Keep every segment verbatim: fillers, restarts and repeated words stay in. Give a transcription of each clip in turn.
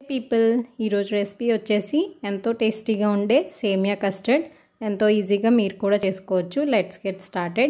People ఈరోజు recipe వచ్చేసి ఎంతో టేస్టీగా ఉండే సేమియా కస్టర్డ్ ఎంతో ఈజీగా మీరు కూడా చేసుకోవచ్చు. Let's get started.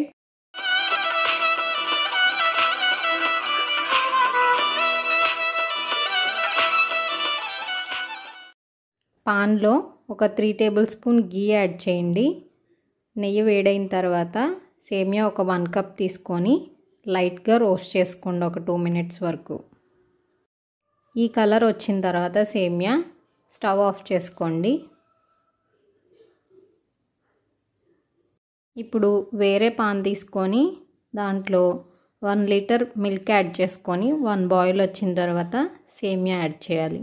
పాన్లో ఒక three tablespoon ghee add చేయండి. నెయ్యి వేడైన తర్వాత సేమియా ఒక వన్ కప్ తీసుకొని లైట్గా రోస్ట్ చేసుకోండి ఒక టూ మినిట్స్ వరకు. ఈ కలర్ వచ్చిన తర్వాత సేమియా స్టవ్ ఆఫ్ చేసుకోండి. ఇప్పుడు వేరే పాన్ తీసుకొని దాంట్లో వన్ లీటర్ మిల్క్ యాడ్ చేసుకొని వన్ బాయిల్ వచ్చిన తర్వాత సేమియా యాడ్ చేయాలి.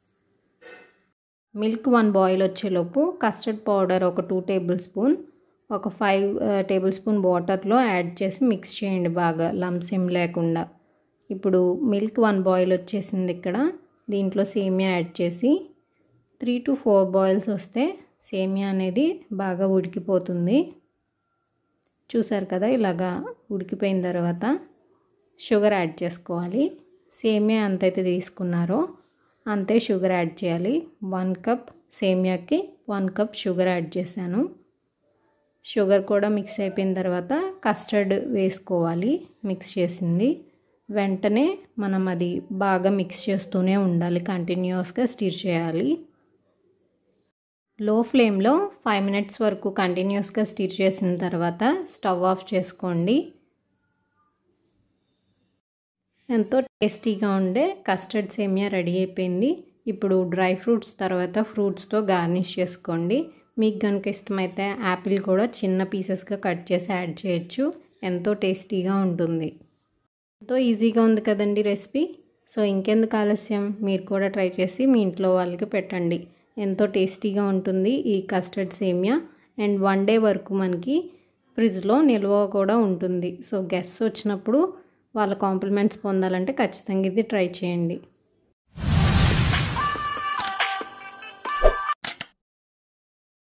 మిల్క్ వన్ బాయిల్ వచ్చేలోపు కస్టర్డ్ పౌడర్ ఒక టూ టేబుల్ స్పూన్ ఒక ఫైవ్ టేబుల్ స్పూన్ వాటర్లో యాడ్ చేసి మిక్స్ చేయండి బాగా, లంప్స్ ఏం లేకుండా. ఇప్పుడు మిల్క్ వన్ బాయిల్ వచ్చేసింది. ఇక్కడ దీంట్లో సేమియా యాడ్ చేసి త్రీ టు ఫోర్ బాయిల్స్ వస్తే సేమియా అనేది బాగా ఉడికిపోతుంది. చూసారు కదా, ఇలాగా ఉడికిపోయిన తర్వాత షుగర్ యాడ్ చేసుకోవాలి. సేమియా ఎంతైతే తీసుకున్నారో అంతే షుగర్ యాడ్ చేయాలి. వన్ కప్ సేమియాకి వన్ కప్ షుగర్ యాడ్ చేశాను. షుగర్ కూడా మిక్స్ అయిపోయిన తర్వాత కస్టర్డ్ వేసుకోవాలి. మిక్స్ చేసింది వెంటనే మనం అది బాగా మిక్స్ చేస్తూనే ఉండాలి, కంటిన్యూస్గా స్టిర్ చేయాలి. లో ఫ్లేమ్లో ఫైవ్ మినిట్స్ వరకు కంటిన్యూస్గా స్టిర్ చేసిన తర్వాత స్టవ్ ఆఫ్ చేసుకోండి. ఎంతో టేస్టీగా ఉండే కస్టర్డ్ సేమియా రెడీ అయిపోయింది. ఇప్పుడు డ్రై ఫ్రూట్స్ తర్వాత ఫ్రూట్స్తో గార్నిష్ చేసుకోండి. మీకు కనుక ఇష్టమైతే యాపిల్ కూడా చిన్న పీసెస్గా కట్ చేసి యాడ్ చేయొచ్చు. ఎంతో టేస్టీగా ఉంటుంది. ఎంతో ఈజీగా ఉంది కదండి రెసిపీ. సో ఇంకెందుకు ఆలస్యం, మీరు కూడా ట్రై చేసి మీ ఇంట్లో వాళ్ళకి పెట్టండి. ఎంతో టేస్టీగా ఉంటుంది ఈ కస్టర్డ్ సేమియా. అండ్ వన్ డే వరకు మనకి ఫ్రిడ్జ్లో నిల్వ కూడా ఉంటుంది. సో గెస్ట్స్ వచ్చినప్పుడు వాళ్ళ కాంప్లిమెంట్స్ పొందాలంటే ఖచ్చితంగా ఇది ట్రై చేయండి.